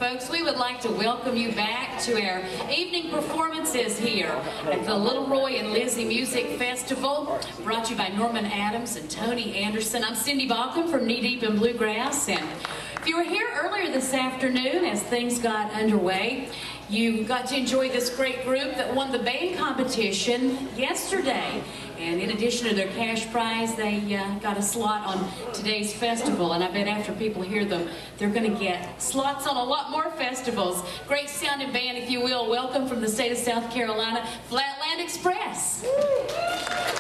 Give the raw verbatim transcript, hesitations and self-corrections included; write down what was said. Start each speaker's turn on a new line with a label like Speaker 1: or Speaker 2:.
Speaker 1: folks, we would like to welcome you back to our evening performances here at the Little Roy and Lizzie Music Festival, brought to you by Norman Adams and Tony Anderson. I'm Cindy Baucom from Knee Deep in Bluegrass, and if you were here earlier this afternoon as things got underway, you got to enjoy this great group that won the band competition yesterday. And in addition to their cash prize, they uh, got a slot on today's festival. And I bet after people hear them, they're going to get slots on a lot more festivals. Great sounding band, if you will. Welcome from the state of South Carolina, Flatland Express.